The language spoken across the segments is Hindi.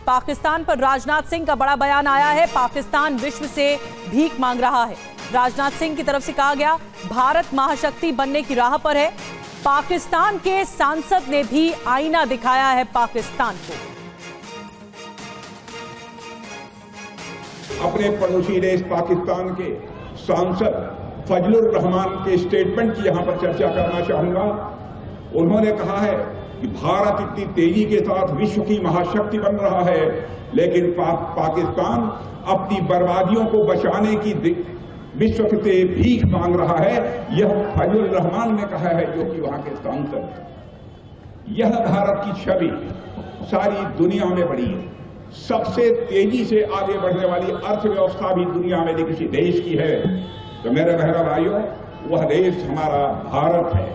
पाकिस्तान पर राजनाथ सिंह का बड़ा बयान आया है। पाकिस्तान विश्व से भीख मांग रहा है। राजनाथ सिंह की तरफ से कहा गया, भारत महाशक्ति बनने की राह पर है। पाकिस्तान के सांसद ने भी आईना दिखाया है पाकिस्तान को। अपने पड़ोसी देश पाकिस्तान के सांसद फजलुर रहमान के स्टेटमेंट की यहां पर चर्चा करना चाहूंगा। उन्होंने कहा है कि भारत इतनी तेजी के साथ विश्व की महाशक्ति बन रहा है, लेकिन पाकिस्तान अपनी बर्बादियों को बचाने की विश्व से भीख मांग रहा है। यह फजलुर रहमान ने कहा है, जो कि वहां के सांसद हैं। यह भारत की छवि सारी दुनिया में बढ़ी है। सबसे तेजी से आगे बढ़ने वाली अर्थव्यवस्था भी दुनिया में यदि किसी देश की है तो मेरे बहनों भाइयों, वह देश हमारा भारत है।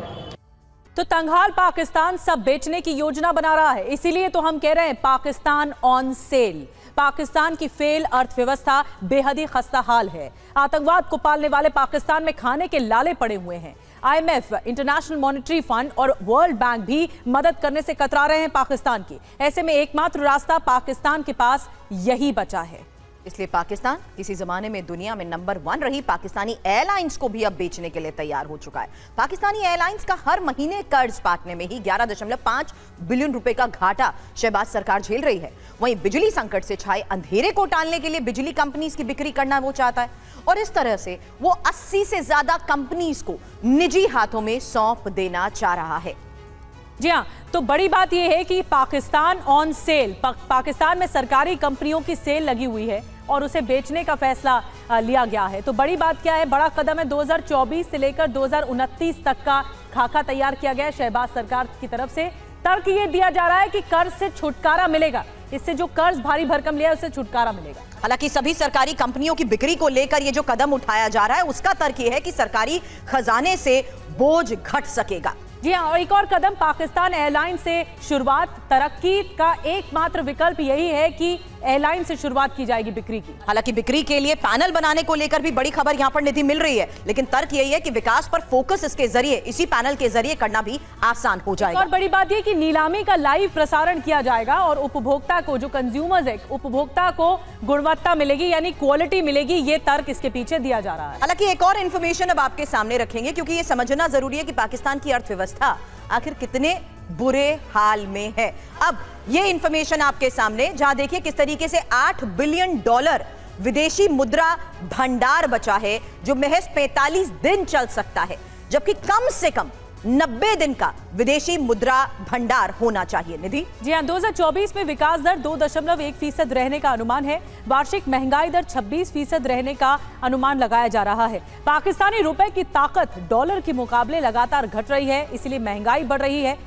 तो तंगहाल पाकिस्तान सब बेचने की योजना बना रहा है। इसीलिए तो हम कह रहे हैं पाकिस्तान ऑन सेल। पाकिस्तान की फेल अर्थव्यवस्था बेहद ही खस्ता हाल है। आतंकवाद को पालने वाले पाकिस्तान में खाने के लाले पड़े हुए हैं। IMF, इंटरनेशनल मॉनेटरी फंड और वर्ल्ड बैंक भी मदद करने से कतरा रहे हैं पाकिस्तान की। ऐसे में एकमात्र रास्ता पाकिस्तान के पास यही बचा है। इसलिए पाकिस्तान किसी जमाने में दुनिया में नंबर 1 रही पाकिस्तानी एयरलाइंस को भी अब बेचने के लिए तैयार हो चुका है। पाकिस्तानी एयरलाइंस का हर महीने कर्ज पाटने में ही 11.5 बिलियन रुपए का घाटा शहबाज सरकार झेल रही है। वहीं बिजली संकट से छाए अंधेरे को टालने के लिए बिजली कंपनीज की बिक्री करना वो चाहता है और इस तरह से वो 80 से ज्यादा कंपनीज को निजी हाथों में सौंप देना चाह रहा है। जी हाँ, तो बड़ी बात यह है कि पाकिस्तान ऑन सेल, पाकिस्तान में सरकारी कंपनियों की सेल लगी हुई है और उसे बेचने का फैसला लिया गया है। तो बड़ी बात क्या है, बड़ा कदम है। 2024 से लेकर 2029 तक का खाका तैयार किया गया है शहबाज सरकार की तरफ से। तर्क ये दिया जा रहा है कि कर्ज से छुटकारा मिलेगा। इससे जो कर्ज भारी भरकम लिया है उससे छुटकारा मिलेगा। हालांकि सभी सरकारी कंपनियों की बिक्री को लेकर ये जो कदम उठाया जा रहा है उसका तर्क ये है कि सरकारी खजाने से बोझ घट सकेगा। जी हाँ, और एक और कदम पाकिस्तान एयरलाइन से शुरुआत। तरक्की का एकमात्र विकल्प यही है कि एयरलाइन से शुरुआत की जाएगी बिक्री की। हालांकि बिक्री के लिए पैनल बनाने को लेकर भी बड़ी खबर यहां पर निधि मिल रही है, लेकिन तर्क यही है कि विकास पर फोकस इसके जरिए, इसी पैनल के जरिए करना भी आसान हो जाएगा। और बड़ी बात यह कि नीलामी का लाइव प्रसारण किया जाएगा और उपभोक्ता को, जो कंज्यूमर्स है, उपभोक्ता को गुणवत्ता मिलेगी, यानी क्वालिटी मिलेगी। ये तर्क इसके पीछे दिया जा रहा है। हालांकि एक और इंफॉर्मेशन अब आपके सामने रखेंगे, क्योंकि ये समझना जरूरी है कि पाकिस्तान की अर्थव्यवस्था आखिर कितने बुरे हाल में है। अब ये इंफॉर्मेशन आपके सामने, जहां देखिए किस तरीके से $8 बिलियन विदेशी मुद्रा भंडार बचा है, जो महज 45 दिन चल सकता है, जबकि कम से कम 90 दिन का विदेशी मुद्रा भंडार होना चाहिए। निधि जी हाँ, 2024 में विकास दर 2.1% रहने का अनुमान है। वार्षिक महंगाई दर 26% रहने का अनुमान लगाया जा रहा है। पाकिस्तानी रुपए की ताकत डॉलर के मुकाबले लगातार घट रही है, इसलिए महंगाई बढ़ रही है।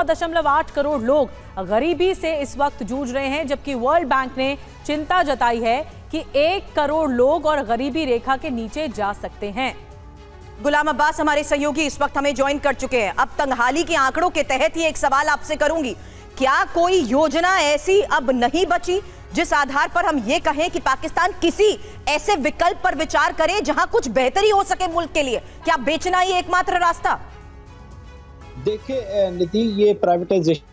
9.8 करोड़ लोग गरीबी से इस वक्त जूझ रहे हैं, जबकि वर्ल्ड बैंक ने चिंता जताई है कि 1 करोड़ लोग और गरीबी रेखा के नीचे जा सकते हैं। गुलाम अब्बास हमारे सहयोगी इस वक्त हमें ज्वाइन कर चुके हैं। अब तंगहाली के आंकड़ों के तहत ही एक सवाल आपसे करूंगी, क्या कोई योजना ऐसी अब नहीं बची जिस आधार पर हम ये कहें कि पाकिस्तान किसी ऐसे विकल्प पर विचार करे जहां कुछ बेहतरी हो सके मुल्क के लिए? क्या बेचना ही एकमात्र रास्ता? देखिए निधि, ये प्राइवेटाइजेशन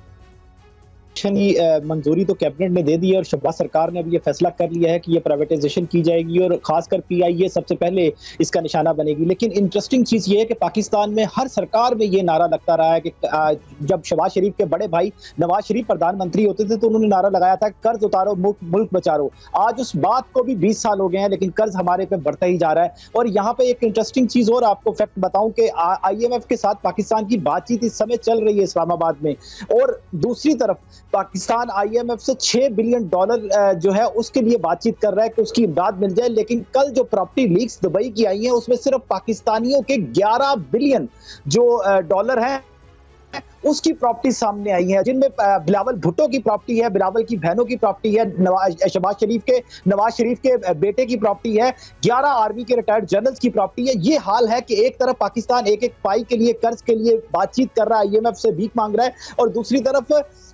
की मंजूरी तो कैबिनेट ने दे दी है और शहबाज सरकार ने अब ये फैसला कर लिया है कि ये प्राइवेटाइजेशन की जाएगी और खासकर PIA सबसे पहले इसका निशाना बनेगी। लेकिन इंटरेस्टिंग चीज़ ये है कि पाकिस्तान में हर सरकार में ये नारा लगता रहा है कि जब शहबाज शरीफ के बड़े भाई नवाज शरीफ प्रधानमंत्री होते थे तो उन्होंने नारा लगाया था, कर्ज उतारो मुल्क बचाओ। आज उस बात को भी 20 साल हो गए हैं, लेकिन कर्ज हमारे पे बढ़ता ही जा रहा है। और यहाँ पे एक इंटरेस्टिंग चीज़ और आपको फैक्ट बताऊं कि IMF के साथ पाकिस्तान की बातचीत इस समय चल रही है इस्लामाबाद में, और दूसरी तरफ पाकिस्तान IMF से $6 बिलियन जो है उसके लिए बातचीत कर रहा है कि उसकी इमदाद मिल जाए। लेकिन कल जो प्रॉपर्टी लीक्स दुबई की आई हैं उसमें सिर्फ पाकिस्तानियों के 11 बिलियन जो डॉलर हैं उसकी प्रॉपर्टी सामने आई है, जिनमें बिलावल भुट्टो की प्रॉपर्टी है, बिलावल की बहनों की प्रॉपर्टी है, नवाज शरीफ के बेटे की प्रॉपर्टी है, 11 आर्मी के रिटायर्ड जनरल्स की प्रॉपर्टी है। ये हाल है कि एक तरफ पाकिस्तान एक पाई के लिए कर्ज के लिए बातचीत कर रहा है, IMF से भीख मांग रहा है, और दूसरी तरफ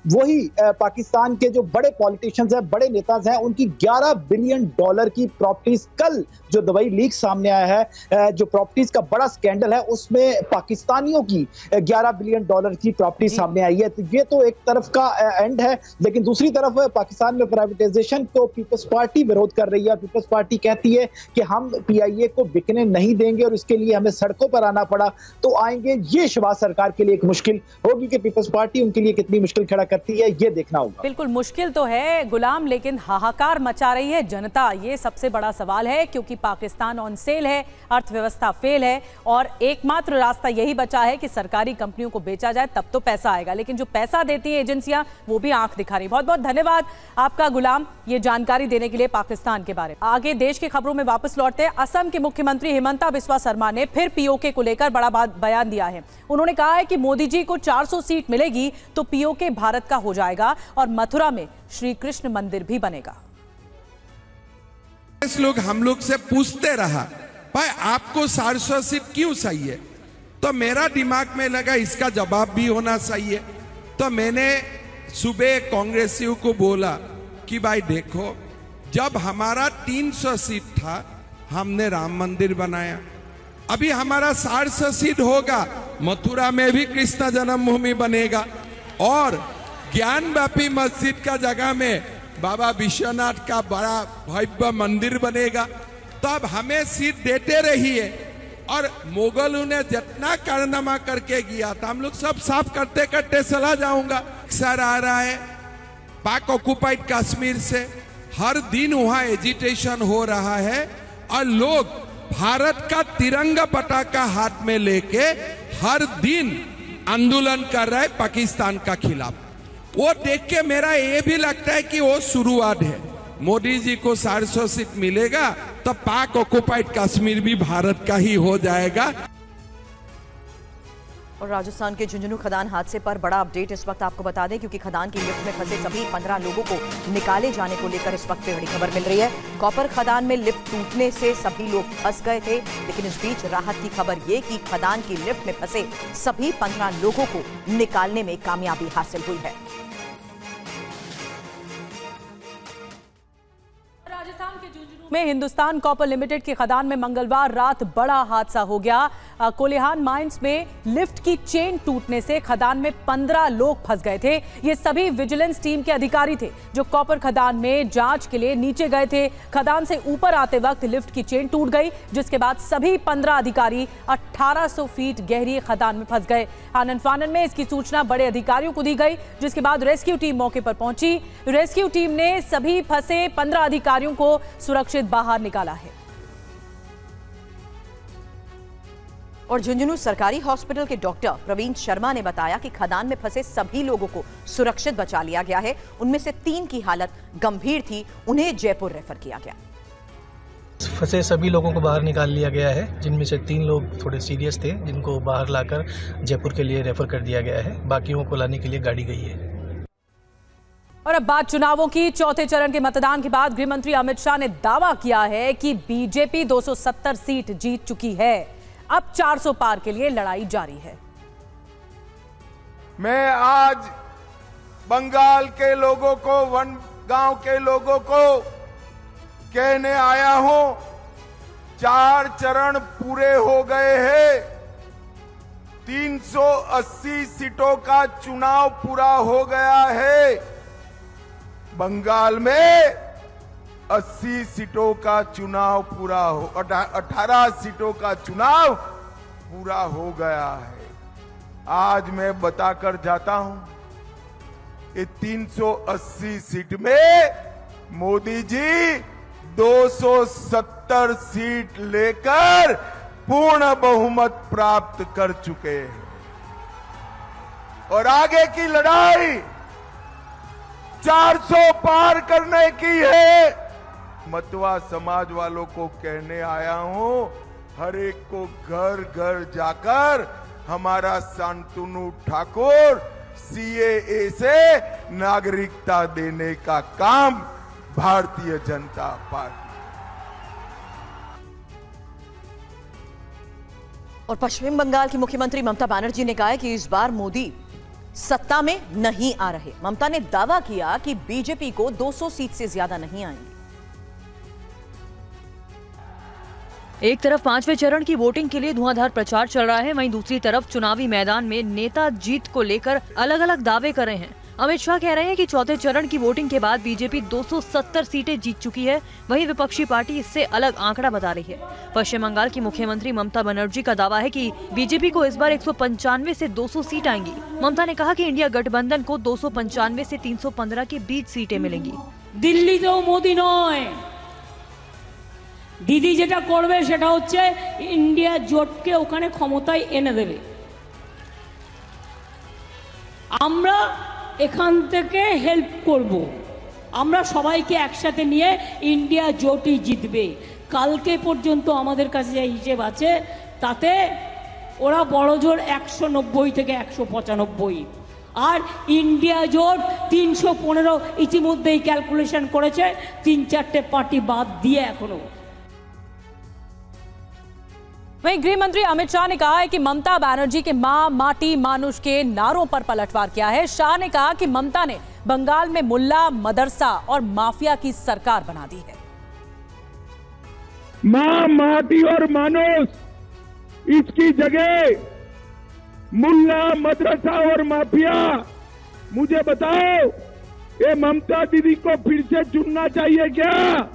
वही पाकिस्तान के जो बड़े पॉलिटिशियंस हैं, बड़े नेता हैं, उनकी $11 बिलियन की प्रॉपर्टीज, कल जो दुबई लीक सामने आया है, जो प्रॉपर्टीज का बड़ा स्कैंडल है, उसमें पाकिस्तानियों की $11 बिलियन की प्रॉपर्टी सामने आई है। तो ये तो एक तरफ का एंड है, लेकिन दूसरी तरफ पाकिस्तान में प्राइवेटाइजेशन को पीपल्स पार्टी विरोध कर रही है। पीपल्स पार्टी कहती है कि हम PIA को बिकने नहीं देंगे और इसके लिए हमें सड़कों पर आना पड़ा तो आएंगे। ये शहबाज सरकार के लिए एक मुश्किल होगी कि पीपल्स पार्टी उनके लिए कितनी मुश्किल खड़ा करती है, ये देखना होगा। बिल्कुल मुश्किल तो है गुलाम, लेकिन हाहाकार मचा रही है जनता, ये सबसे बड़ा सवाल है, क्योंकि पाकिस्तान ऑन सेल है, अर्थव्यवस्था फेल है और एकमात्र रास्ता यही बचा है कि सरकारी कंपनियों को बेचा जाए, तब तो पैसा आएगा। लेकिन जो पैसा देती है एजेंसियां, वो भी आंख दिखा रही। बहुत बहुत धन्यवाद आपका गुलाम, ये जानकारी देने के लिए पाकिस्तान के बारे में। आगे देश की खबरों में वापस लौटते हैं। असम के मुख्यमंत्री हिमंता बिस्वा शर्मा ने फिर POK को लेकर बड़ा बयान दिया है। उन्होंने कहा है कि मोदी जी को 400 सीट मिलेगी तो POK भारत का हो जाएगा और मथुरा में श्री कृष्ण मंदिर भी बनेगा। लोग हम लोग से पूछते रहा, भाई आपको 400 सीट क्यों चाहिए? तो मेरा दिमाग में लगा इसका जवाब भी होना चाहिए। तो मैंने सुबह कांग्रेसियों को बोला कि भाई देखो, जब हमारा 300 सीट था हमने राम मंदिर बनाया, अभी हमारा 400 सीट होगा, मथुरा में भी कृष्ण जन्मभूमि बनेगा और ज्ञानव्यापी मस्जिद का जगह में बाबा विश्वनाथ का बड़ा भव्य मंदिर बनेगा। तो अब हमें सीट देते रहिए। और मुगलों ने जितना कारनामा करके गया था, हम लोग सब साफ करते करते चला जाऊंगा। सर आ रहा है पाक ऑक्युपाइड कश्मीर से, हर दिन वहां एजिटेशन हो रहा है और लोग भारत का तिरंगा पताका हाथ में लेके हर दिन आंदोलन कर रहे हैं पाकिस्तान का खिलाफ। वो देख के मेरा ये भी लगता है कि वो शुरुआत है। मोदी जी को 400 सीट मिलेगा तो पाक ऑक्युपाइड कश्मीर भी भारत का ही हो जाएगा। और राजस्थान के झुंझुनू खदान हादसे पर बड़ा अपडेट इस वक्त आपको बता दें, क्योंकि खदान की लिफ्ट में फंसे सभी 15 लोगों को निकाले जाने को लेकर इस वक्त बड़ी खबर मिल रही है। कॉपर खदान में लिफ्ट टूटने से सभी लोग फंस गए थे, लेकिन इस बीच राहत की खबर ये कि खदान की लिफ्ट में फंसे सभी 15 लोगों को निकालने में कामयाबी हासिल हुई है। राजस्थान के झुंझुनू में हिंदुस्तान कॉपर लिमिटेड की खदान में मंगलवार रात बड़ा हादसा हो गया। कोलिहान माइंस में लिफ्ट की चेन टूटने से खदान में 15 लोग फंस गए थे। ये सभी विजिलेंस टीम के अधिकारी थे जो कॉपर खदान में जांच के लिए नीचे गए थे। खदान से ऊपर आते वक्त लिफ्ट की चेन टूट गई, जिसके बाद सभी 15 अधिकारी 1800 फीट गहरी खदान में फंस गए। आनन फानन में इसकी सूचना बड़े अधिकारियों को दी गई, जिसके बाद रेस्क्यू टीम मौके पर पहुंची। रेस्क्यू टीम ने सभी फंसे 15 अधिकारियों को सुरक्षित बाहर निकाला है। और झुंझुनू सरकारी हॉस्पिटल के डॉक्टर प्रवीण शर्मा ने बताया कि खदान में फंसे सभी लोगों को सुरक्षित बचा लिया गया है। उनमें से 3 की हालत गंभीर थी, उन्हें जयपुर रेफर किया गया। फंसे सभी लोगों को बाहर निकाल लिया गया है, जिनमें से 3 लोग थोड़े सीरियस थे, जिनको बाहर लाकर जयपुर के लिए रेफर कर दिया गया है। बाकियों को लाने के लिए गाड़ी गई है। और अब बात चुनावों की। चौथे चरण के मतदान के बाद गृह मंत्री अमित शाह ने दावा किया है कि बीजेपी 270 सीट जीत चुकी है। अब 400 पार के लिए लड़ाई जारी है। मैं आज बंगाल के लोगों को, वनगांव के लोगों को कहने आया हूं, 4 चरण पूरे हो गए हैं। 380 सीटों का चुनाव पूरा हो गया है। बंगाल में 80 सीटों का चुनाव पूरा हो, 18 सीटों का चुनाव पूरा हो गया है। आज मैं बताकर जाता हूं कि 380 सीट में मोदी जी 270 सीट लेकर पूर्ण बहुमत प्राप्त कर चुके हैं। और आगे की लड़ाई 400 पार करने की है। मतवा समाज वालों को कहने आया हूं, हर एक को घर घर जाकर हमारा शांतनु ठाकुर CAA से नागरिकता देने का काम भारतीय जनता पार्टी। और पश्चिम बंगाल की मुख्यमंत्री ममता बनर्जी ने कहा है कि इस बार मोदी सत्ता में नहीं आ रहे। ममता ने दावा किया कि बीजेपी को 200 सीट से ज्यादा नहीं आएंगे। एक तरफ 5वें चरण की वोटिंग के लिए धुआंधार प्रचार चल रहा है, वहीं दूसरी तरफ चुनावी मैदान में नेता जीत को लेकर अलग अलग दावे कर रहे हैं। अमित शाह कह रहे हैं कि चौथे चरण की वोटिंग के बाद बीजेपी 270 सीटें जीत चुकी है, वहीं विपक्षी पार्टी इससे अलग आंकड़ा बता रही है। पश्चिम बंगाल की मुख्यमंत्री ममता बनर्जी का दावा है कि बीजेपी को इस बार 195 से 200 सीट आएंगी। ममता ने कहा कि इंडिया गठबंधन को 295 से 315 के बीच सीटें मिलेंगी। दिल्ली तो मोदी नয়, দিদি যেটা করবে সেটা হচ্ছে ইন্ডিয়া জোটকে ওখানে ক্ষমতায় এনে দেবে। আমরা এখান থেকে হেল্প করব, আমরা সবাইকে একসাথে নিয়ে ইন্ডিয়া জোটই জিতবে। কালকে পর্যন্ত আমাদের কাছে যে হিসেব আছে তাতে ওরা বড় জোর 190 থেকে 195, আর ইন্ডিয়া জোট 315 ইতিমধ্যেই ক্যালকুলেশন করেছে, 3-4টে পার্টি বাদ দিয়ে এখনো। वहीं गृह मंत्री अमित शाह ने कहा है कि ममता बनर्जी के मां माटी मानुष के नारों पर पलटवार किया है। शाह ने कहा कि ममता ने बंगाल में मुल्ला, मदरसा और माफिया की सरकार बना दी है। मां माटी और मानुष, इसकी जगह मुल्ला, मदरसा और माफिया। मुझे बताओ, ये ममता दीदी को फिर से चुनना चाहिए क्या?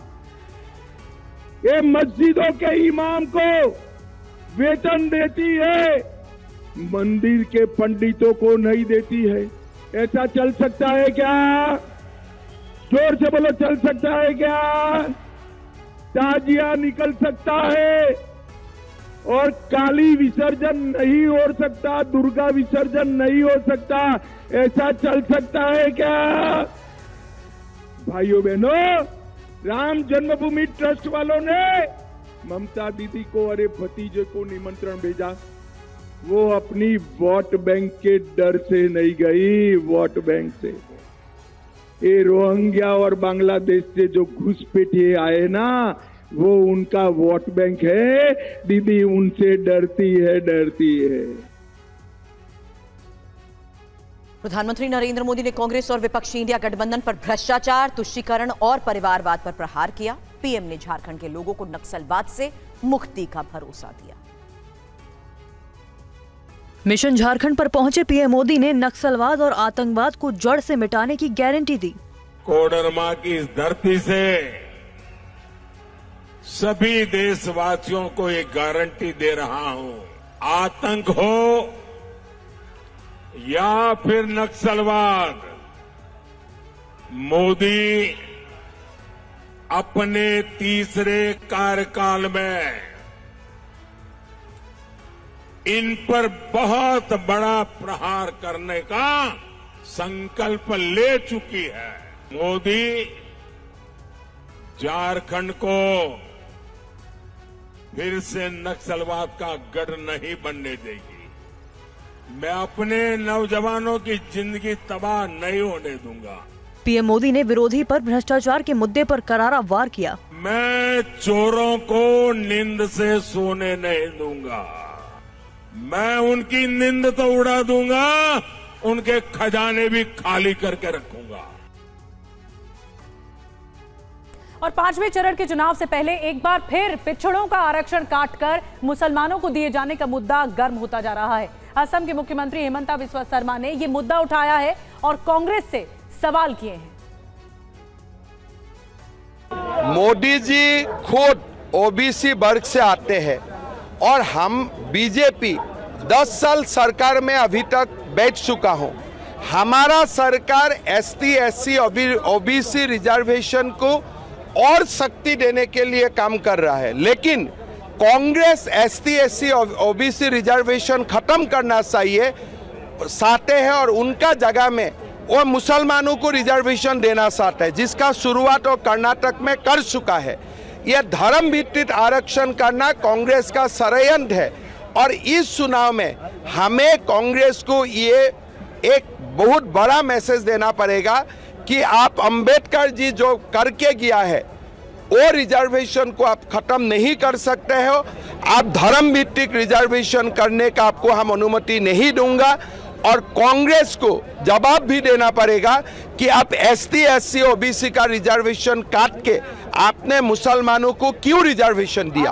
ये मस्जिदों के इमाम को वेतन देती है, मंदिर के पंडितों को नहीं देती है। ऐसा चल सकता है क्या? जोर से बोलो, चल सकता है क्या? ताजिया निकल सकता है और काली विसर्जन नहीं हो सकता, दुर्गा विसर्जन नहीं हो सकता। ऐसा चल सकता है क्या? भाइयों बहनों, राम जन्मभूमि ट्रस्ट वालों ने ममता दीदी को और भतीजे को निमंत्रण भेजा, वो अपनी वोट बैंक के डर से नहीं गई, वोट बैंक से। ये रोहिंग्या और बांग्लादेश से जो घुसपैठिए आए ना, वो उनका वोट बैंक है। दीदी उनसे डरती है, डरती है। प्रधानमंत्री नरेंद्र मोदी ने कांग्रेस और विपक्षी इंडिया गठबंधन पर भ्रष्टाचार, तुष्टीकरण और परिवारवाद पर प्रहार किया। पीएम ने झारखंड के लोगों को नक्सलवाद से मुक्ति का भरोसा दिया। मिशन झारखंड पर पहुंचे पीएम मोदी ने नक्सलवाद और आतंकवाद को जड़ से मिटाने की गारंटी दी। कोडरमा की इस धरती से सभी देशवासियों को एक गारंटी दे रहा हूं, आतंक हो या फिर नक्सलवाद, मोदी अपने तीसरे कार्यकाल में इन पर बहुत बड़ा प्रहार करने का संकल्प ले चुकी है। मोदी झारखंड को फिर से नक्सलवाद का गढ़ नहीं बनने देगी। मैं अपने नौजवानों की जिंदगी तबाह नहीं होने दूंगा। पीएम मोदी ने विरोधी पर भ्रष्टाचार के मुद्दे पर करारा वार किया। मैं चोरों को नींद से सोने नहीं दूंगा, मैं उनकी नींद तो उड़ा दूंगा, उनके खजाने भी खाली करके रखूंगा। और 5वें चरण के चुनाव से पहले एक बार फिर पिछड़ों का आरक्षण काटकर मुसलमानों को दिए जाने का मुद्दा गर्म होता जा रहा है। असम के मुख्यमंत्री हेमंता बिस्वा शर्मा ने यह मुद्दा उठाया है और कांग्रेस से सवाल किए हैं। मोदी जी खुद ओबीसी वर्ग से आते हैं और हम बीजेपी 10 साल सरकार में अभी तक बैठ चुका हूं। हमारा सरकार एसटी, एससी, ओबीसी रिजर्वेशन को और शक्ति देने के लिए काम कर रहा है, लेकिन Congress ST, SC, OBC reservation खत्म करना चाहिए चाहते हैं और उनका जगह में वो मुसलमानों को रिजर्वेशन देना चाहता है, जिसका शुरुआत वो कर्नाटक में कर चुका है। यह धर्म भित्तिक आरक्षण करना कांग्रेस का षड्यंत्र है और इस चुनाव में हमें कांग्रेस को ये एक बहुत बड़ा मैसेज देना पड़ेगा कि आप अंबेडकर जी जो करके गया है वो रिजर्वेशन को आप खत्म नहीं कर सकते हो। आप धर्म भित्तिक रिजर्वेशन करने का आपको हम अनुमति नहीं दूंगा और कांग्रेस को जवाब भी देना पड़ेगा कि आप एसटी, एससी, ओबीसी का रिजर्वेशन काट के आपने मुसलमानों को क्यों रिजर्वेशन दिया।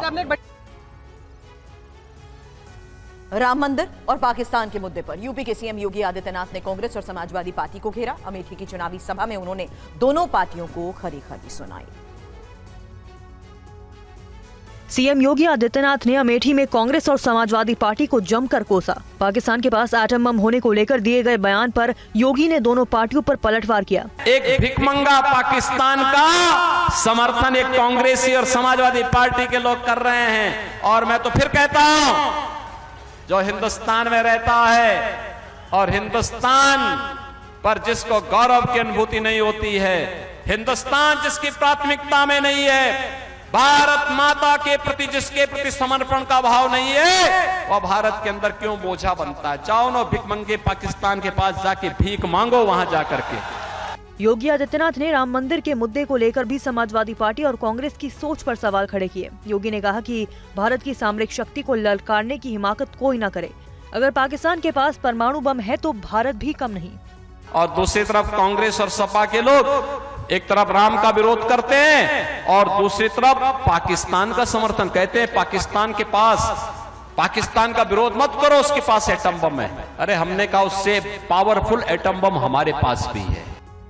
राम मंदिर और पाकिस्तान के मुद्दे पर यूपी के सीएम योगी आदित्यनाथ ने कांग्रेस और समाजवादी पार्टी को घेरा। अमेठी की चुनावी सभा में उन्होंने दोनों पार्टियों को खरी खरी सुनाई। सीएम योगी आदित्यनाथ ने अमेठी में कांग्रेस और समाजवादी पार्टी को जमकर कोसा। पाकिस्तान के पास एटम बम होने को लेकर दिए गए बयान पर योगी ने दोनों पार्टियों पर पलटवार किया। एक भिखमंगा पाकिस्तान का समर्थन एक कांग्रेसी और समाजवादी पार्टी के लोग कर रहे हैं। और मैं तो फिर कहता हूं, जो हिंदुस्तान में रहता है और हिंदुस्तान पर जिसको गौरव की अनुभूति नहीं होती है, हिंदुस्तान जिसकी प्राथमिकता में नहीं है, भारत माता के प्रति जिसके प्रति समर्पण का भाव नहीं है, वह भारत के अंदर क्यों बोझा बनता है। जाओ ना भिखमंगे पाकिस्तान के पास जाके भीख मांगो वहां जाकर के। योगी आदित्यनाथ ने राम मंदिर के मुद्दे को लेकर भी समाजवादी पार्टी और कांग्रेस की सोच पर सवाल खड़े किए। योगी ने कहा कि भारत की सामरिक शक्ति को ललकारने की हिमाकत कोई न करे। अगर पाकिस्तान के पास परमाणु बम है तो भारत भी कम नहीं। और दूसरी तरफ कांग्रेस और सपा के लोग एक तरफ राम का विरोध करते हैं और दूसरी तरफ पाकिस्तान का समर्थन, कहते हैं पाकिस्तान का विरोध मत करो, उसके पास एटम बम है। अरे हमने कहा उससे पावरफुल एटम बम हमारे पास भी है।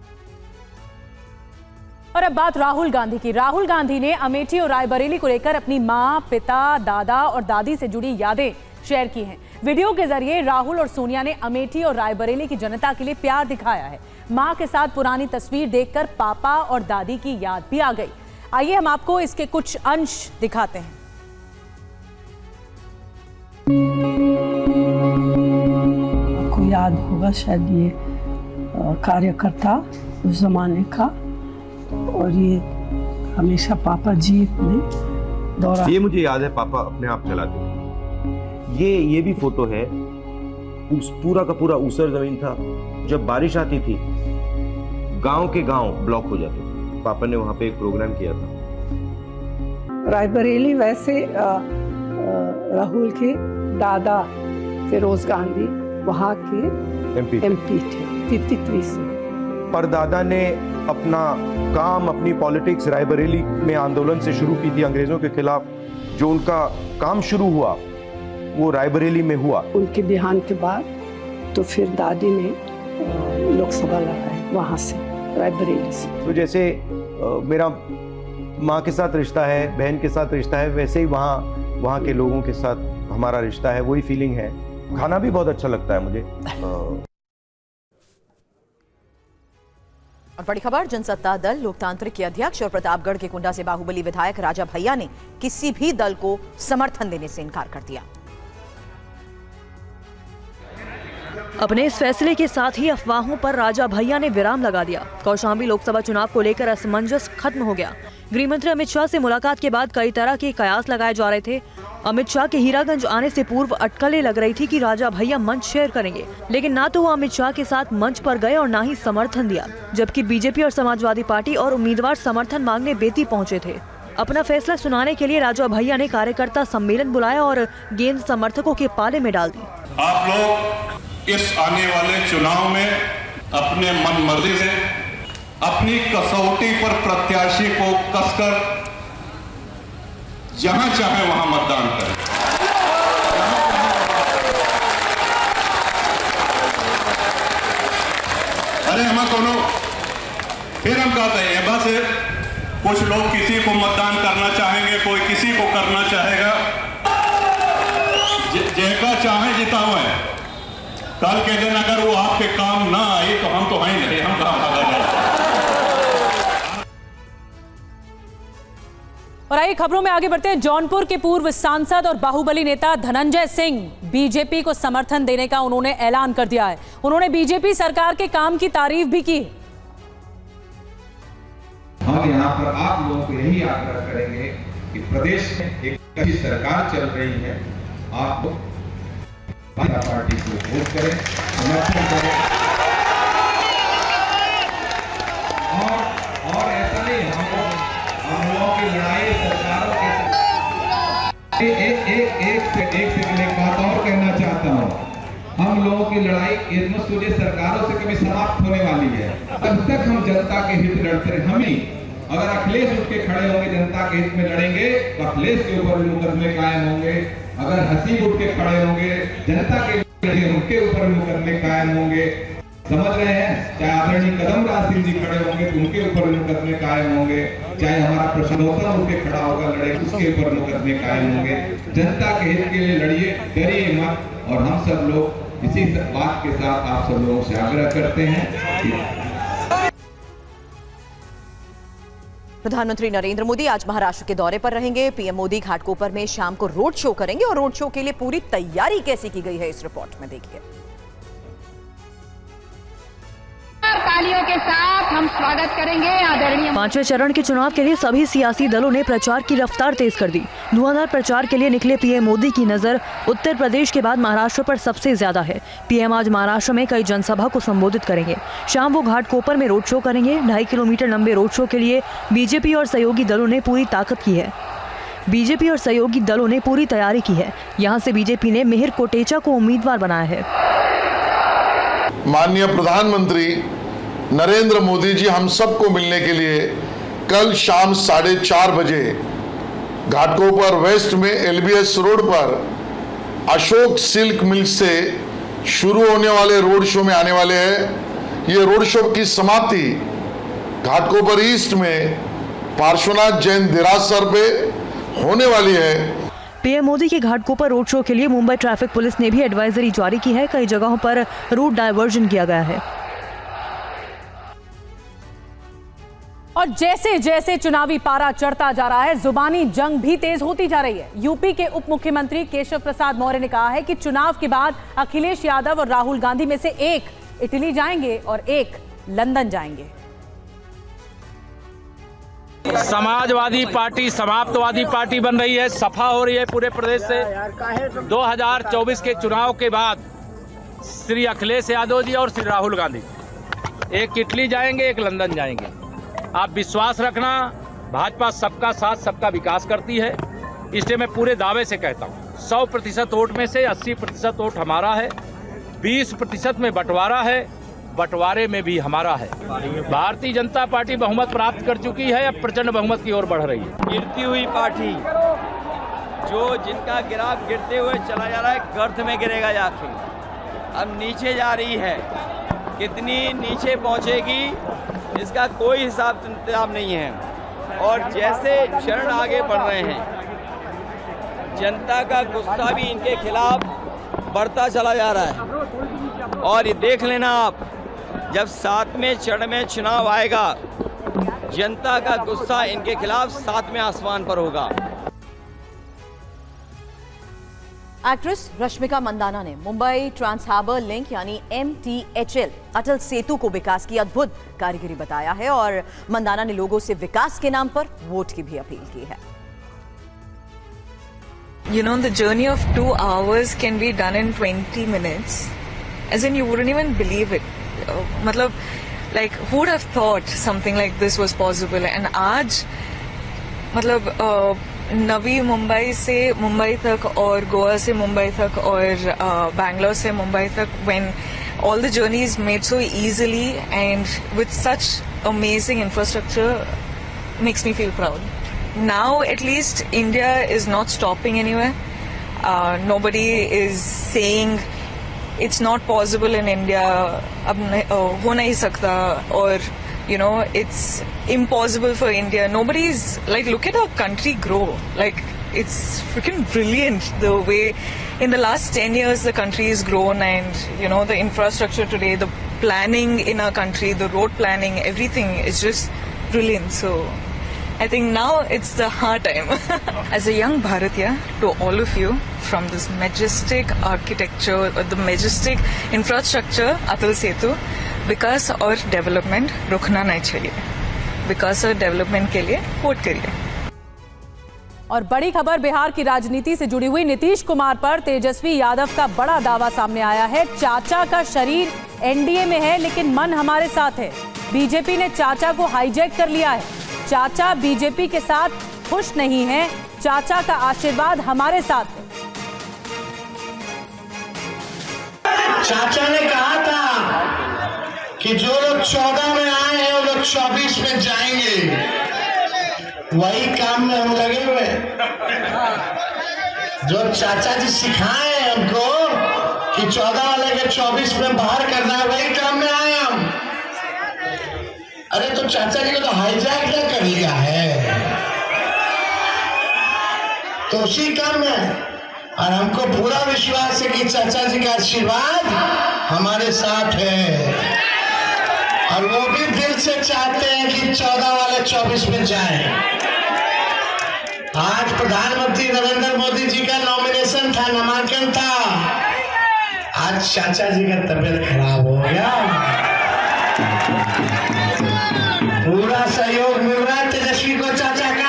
और अब बात राहुल गांधी की। राहुल गांधी ने अमेठी और रायबरेली को लेकर अपनी मां, पिता, दादा और दादी से जुड़ी यादें शेयर की हैं। वीडियो के जरिए राहुल और सोनिया ने अमेठी और रायबरेली की जनता के लिए प्यार दिखाया है। मां के साथ पुरानी तस्वीर देखकर पापा और दादी की याद भी आ गई। आइए हम आपको इसके कुछ अंश दिखाते हैं। आपको याद होगा शायद ये कार्यकर्ता उस जमाने का, और ये हमेशा पापा जी ने दौरा। ये मुझे याद है, पापा अपने आप चलाते थे। ये भी फोटो है, उस पूरा का पूरा ऊसर जमीन था। जब बारिश आती थी गांव के गांव ब्लॉक हो जाते थे। पापा ने वहां पे एक प्रोग्राम किया था। रायबरेली वैसे राहुल के दादा फिरोज गांधी वहां के एमपी थे 53 से। परदादा ने अपना काम, अपनी पॉलिटिक्स रायबरेली में आंदोलन से शुरू की थी अंग्रेजों के खिलाफ। जो उनका काम शुरू हुआ वो रायबरेली में हुआ। उनके देहांत के बाद तो फिर दादी ने लोकसभा लड़ाई वहां से, रायबरेली से। तो जैसे मेरा माँ के साथ रिश्ता है, बहन के साथ रिश्ता है, वैसे ही वहाँ के लोगों के साथ हमारा रिश्ता है, वही फीलिंग है। खाना भी बहुत अच्छा लगता है मुझे। और बड़ी खबर, जनसत्ता दल लोकतांत्रिक के अध्यक्ष और प्रतापगढ़ के कुंडा से बाहुबली विधायक राजा भैया ने किसी भी दल को समर्थन देने से इनकार कर दिया। अपने इस फैसले के साथ ही अफवाहों पर राजा भैया ने विराम लगा दिया। कौशाम्बी लोकसभा चुनाव को लेकर असमंजस खत्म हो गया। गृह मंत्री अमित शाह से मुलाकात के बाद कई तरह के कयास लगाए जा रहे थे। अमित शाह के हीरागंज आने से पूर्व अटकलें लग रही थी कि राजा भैया मंच शेयर करेंगे, लेकिन ना तो वो अमित शाह के साथ मंच पर गए और ना ही समर्थन दिया, जबकि बीजेपी और समाजवादी पार्टी और उम्मीदवार समर्थन मांगने बेती पहुंचे थे। अपना फैसला सुनाने के लिए राजा भैया ने कार्यकर्ता सम्मेलन बुलाया और गेंद समर्थकों के पाले में डाल दी। आप लोग इस आने वाले चुनाव में अपने मन मर्जी से अपनी कसौटी पर प्रत्याशी को कसकर जहां चाहे वहां मतदान करें। अरे हम दोनों फिर हम कहते हैं बस कुछ लोग किसी को मतदान करना चाहेंगे, कोई किसी को करना चाहेगा, जेका चाहे जिता हुआ है। कल के दिन अगर वो आपके काम ना आई तो हम तो हैं नहीं, हम कहां भागा जाए। और आइए खबरों में आगे बढ़ते हैं। जौनपुर के पूर्व सांसद और बाहुबली नेता धनंजय सिंह बीजेपी को समर्थन देने का उन्होंने ऐलान कर दिया है। उन्होंने बीजेपी सरकार के काम की तारीफ भी की। हम यहाँ पर आप लोगों को यही आग्रह करेंगे कि प्रदेश में एक अच्छी सरकार चल रही है, आप लोग पार्टी को वोट करें, समर्थन करें। और ऐसा नहीं, हम लोगों की लड़ाई सरकारों के एक बात और कहना चाहता हूँ हम लोगों की लड़ाई एडमिनिस्ट्रेटिव सरकारों से कभी समाप्त होने वाली है। तब तक हम जनता के हित लड़ते रहे। हम ही अगर अखिलेश उठ के खड़े होंगे जनता के हित में लड़ेंगे तो अखिलेश के ऊपर भी मुकदमे कायम होंगे। अगर हसीब उठ के खड़े होंगे जनता के उनके ऊपर भी मुकदमे कायम होंगे। समझ रहे हैं? चाहे आदरणीय कदम राज सिंह जी खड़े होंगे तो उनके ऊपर भी मुकदमे कायम होंगे। चाहे हमारा प्रश्नोत्तर उठ के खड़ा होगा लड़े उसके ऊपर मुकदमे कायम होंगे। जनता के हित के लिए लड़िए, डरिए मत। और हम सब लोग इसी बात के साथ आप सब लोगों से आग्रह करते हैं। प्रधानमंत्री नरेंद्र मोदी आज महाराष्ट्र के दौरे पर रहेंगे। पीएम मोदी घाटकोपर में शाम को रोड शो करेंगे और रोड शो के लिए पूरी तैयारी कैसी की गई है इस रिपोर्ट में देखिए। तालियों के साथ हम स्वागत करेंगे आदरणीय। 5वें चरण के चुनाव के लिए सभी सियासी दलों ने प्रचार की रफ्तार तेज कर दी। धुआंधार प्रचार के लिए निकले पीएम मोदी की नजर उत्तर प्रदेश के बाद महाराष्ट्र पर सबसे ज्यादा है। पीएम आज महाराष्ट्र में कई जनसभा को संबोधित करेंगे। शाम वो घाटकोपर में रोड शो करेंगे। 2.5 किलोमीटर लंबे रोड शो के लिए बीजेपी और सहयोगी दलों ने पूरी ताकत की है। बीजेपी और सहयोगी दलों ने पूरी तैयारी की है। यहाँ से बीजेपी ने मिहिर कोटेचा को उम्मीदवार बनाया है। माननीय प्रधानमंत्री नरेंद्र मोदी जी हम सबको मिलने के लिए कल शाम 4:30 बजे घाटकोपर वेस्ट में एलबीएस रोड पर अशोक सिल्क मिल से शुरू होने वाले रोड शो में आने वाले हैं। ये रोड शो की समाप्ति घाटकोपर ईस्ट में पार्श्वनाथ जैन देरासर पे होने वाली है। पीएम मोदी के घाटकोपर रोड शो के लिए मुंबई ट्रैफिक पुलिस ने भी एडवाइजरी जारी की है। कई जगहों पर रूट डायवर्जन किया गया है। और जैसे जैसे चुनावी पारा चढ़ता जा रहा है, जुबानी जंग भी तेज होती जा रही है। यूपी के उप मुख्यमंत्री केशव प्रसाद मौर्य ने कहा है कि चुनाव के बाद अखिलेश यादव और राहुल गांधी में से एक इटली जाएंगे और एक लंदन जाएंगे। समाजवादी पार्टी समाप्तवादी पार्टी बन रही है, सफा हो रही है पूरे प्रदेश से। 2024 के चुनाव के बाद श्री अखिलेश यादव जी और श्री राहुल गांधी एक इटली जाएंगे, एक लंदन जाएंगे। आप विश्वास रखना, भाजपा सबका साथ सबका विकास करती है, इसलिए मैं पूरे दावे से कहता हूँ 100% वोट में से 80% वोट हमारा है, 20% में बंटवारा है, बंटवारे में भी हमारा है। भारतीय जनता पार्टी बहुमत प्राप्त कर चुकी है, अब प्रचंड बहुमत की ओर बढ़ रही है। गिरती हुई पार्टी जो जिनका ग्राफ गिरते हुए चला जा रहा है, गर्त में गिरेगा जाके, अब नीचे जा रही है। कितनी नीचे पहुंचेगी इसका कोई हिसाब किताब नहीं है। और जैसे चरण आगे बढ़ रहे हैं, जनता का गुस्सा भी इनके खिलाफ बढ़ता चला जा रहा है। और ये देख लेना आप, जब 7वें चरण में चुनाव आएगा, जनता का गुस्सा इनके खिलाफ 7वें आसमान पर होगा। एक्ट्रेस रश्मिका मंदाना ने मुंबई ट्रांस हार्बर लिंक यानी MTHL अटल सेतु को विकास की अद्भुत कारीगरी बताया है और मंदाना ने लोगों से विकास के नाम पर वोट की भी अपील की है। You know, the journey of 2 hours can be done in 20 minutes. As in, you wouldn't even believe it. मतलब, like, who would have thought something like this was possible? And आज, मतलब, नवी मुंबई से मुंबई तक और गोवा से मुंबई तक और बैंगलोर से मुंबई तक, when all the journeys made so easily and with such amazing infrastructure, makes me feel proud. Now at least India is not stopping anywhere. Nobody is saying it's not possible in India, ab ho nahi sakta, or you know, it's impossible for India. Nobody's like, look at our country grow. Like, it's freaking brilliant the way in the last 10 years the country has grown, and you know, the infrastructure today, the planning in our country, the road planning, everything is just brilliant. So I think now it's the hard time. As a young Bharatiya, to all of you, from this majestic architecture or the majestic infrastructure, Atal Setu, विकास और डेवलपमेंट रुकना नहीं चाहिए। विकास और डेवलपमेंट के लिए वोट करिए। और बड़ी खबर बिहार की राजनीति से जुड़ी हुई, नीतीश कुमार पर तेजस्वी यादव का बड़ा दावा सामने आया है। चाचा का शरीर एनडीए में है लेकिन मन हमारे साथ है। बीजेपी ने चाचा को हाईजैक कर लिया है। चाचा बीजेपी के साथ खुश नहीं है, चाचा का आशीर्वाद हमारे साथ है। चाचा ने कहा था कि जो लोग 14 में आए हैं वो लोग 24 में जाएंगे, वही काम में हम लगे हुए। जो चाचा जी सिखाए हैं हमको कि 14 वाले के 24 में बाहर करना है, वही काम में आए हम। अरे तो चाचा जी को तो हाईजैक ना कर लिया है, तो उसी काम में। और हमको पूरा विश्वास है कि चाचा जी का आशीर्वाद हमारे साथ है, और वो भी दिल से चाहते हैं कि 14 वाले 24 में जाएं। आज प्रधानमंत्री नरेंद्र मोदी जी का नॉमिनेशन था, नामांकन था। आज चाचा जी का तबीयत खराब हो गया, पूरा सहयोग मिल रहा है तेजस्वी को चाचा का।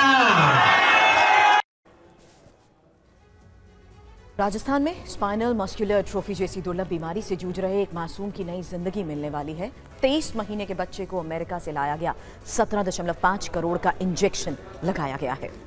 राजस्थान में स्पाइनल मस्कुलर एट्रोफी जैसी दुर्लभ बीमारी से जूझ रहे एक मासूम की नई जिंदगी मिलने वाली है। 23 महीने के बच्चे को अमेरिका से लाया गया, 17.5 करोड़ का इंजेक्शन लगाया गया है।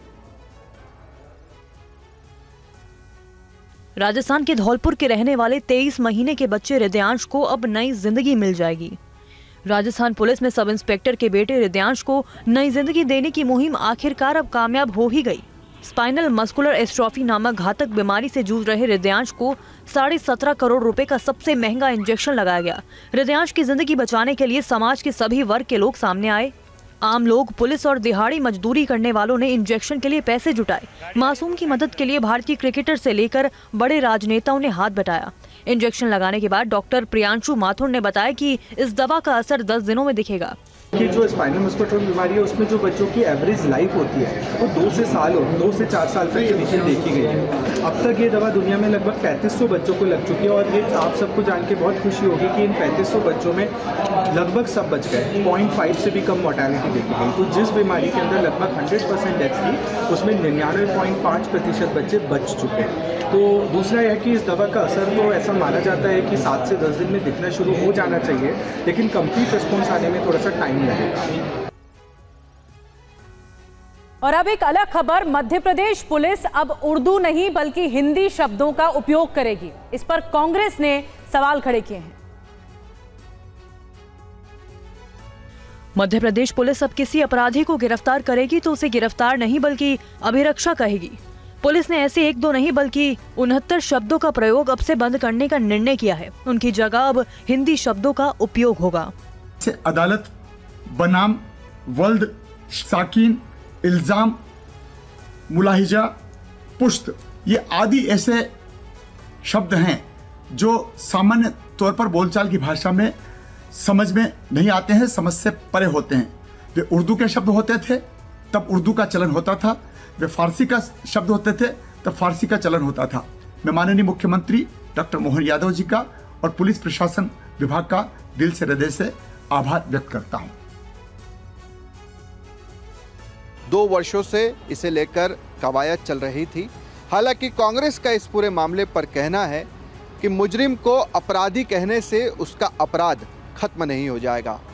राजस्थान के धौलपुर के रहने वाले 23 महीने के बच्चे हृदयांश को अब नई जिंदगी मिल जाएगी। राजस्थान पुलिस में सब इंस्पेक्टर के बेटे हृदयांश को नई जिंदगी देने की मुहिम आखिरकार अब कामयाब हो ही गई। स्पाइनल मस्कुलर एट्रोफी नामक घातक बीमारी से जूझ रहे हृदयांश को 17.5 करोड़ रुपए का सबसे महंगा इंजेक्शन लगाया गया। हृदयांश की जिंदगी बचाने के लिए समाज के सभी वर्ग के लोग सामने आए। आम लोग, पुलिस और दिहाड़ी मजदूरी करने वालों ने इंजेक्शन के लिए पैसे जुटाए। मासूम की मदद के लिए भारतीय क्रिकेटर से लेकर बड़े राजनेताओं ने हाथ बटाया। इंजेक्शन लगाने के बाद डॉक्टर प्रियांशु माथुर ने बताया कि इस दवा का असर 10 दिनों में दिखेगा। कि जो स्पाइनल मस्कुलर एट्रोफी बीमारी है उसमें जो बच्चों की एवरेज लाइफ होती है वो 2 से 4 साल तक के नीचे देखी गई है। अब तक ये दवा दुनिया में लगभग 3500 बच्चों को लग चुकी है, और ये आप सबको जान के बहुत खुशी होगी कि इन 3500 बच्चों में लगभग सब बच गए। 0.5 से भी कम मोर्टेलिटी देखी गई। तो जिस बीमारी के अंदर लगभग 100% डेथ थी, उसमें 99.5% बच्चे बच चुके हैं। तो दूसरा यह कि इस दवा का असर तो ऐसा माना जाता है कि 7 से 10 दिन में दिखना शुरू हो जाना चाहिए, लेकिन कंप्लीट रिस्पॉन्स आने में थोड़ा सा टाइम लगेगा। और अब एक अलग खबर, मध्य प्रदेश पुलिस अब उर्दू नहीं बल्कि हिंदी शब्दों का उपयोग करेगी। इस पर कांग्रेस ने सवाल खड़े किए हैं। मध्य प्रदेश पुलिस अब किसी अपराधी को गिरफ्तार करेगी तो उसे गिरफ्तार नहीं बल्कि अभिरक्षा कहेगी। पुलिस ने ऐसे 1-2 नहीं बल्कि 69 शब्दों का प्रयोग अब से बंद करने का निर्णय किया है। उनकी जगह अब हिंदी शब्दों का उपयोग होगा। अदालत, बनाम, वल्द, साकिन, इल्जाम, मुलाहिजा, पुश्त, ये आदि ऐसे शब्द हैं जो सामान्य तौर पर बोलचाल की भाषा में समझ में नहीं आते हैं, समझ से परे होते हैं। वे उर्दू के शब्द होते थे तब उर्दू का चलन होता था, वे फारसी का शब्द होते थे तब फारसी का चलन होता था। मैं माननीय मुख्यमंत्री डॉक्टर मोहन यादव जी का और पुलिस प्रशासन विभाग का दिल से, हृदय से आभार व्यक्त करता हूं। 2 वर्षों से इसे लेकर कवायद चल रही थी। हालांकि कांग्रेस का इस पूरे मामले पर कहना है कि मुजरिम को अपराधी कहने से उसका अपराध खत्म नहीं हो जाएगा।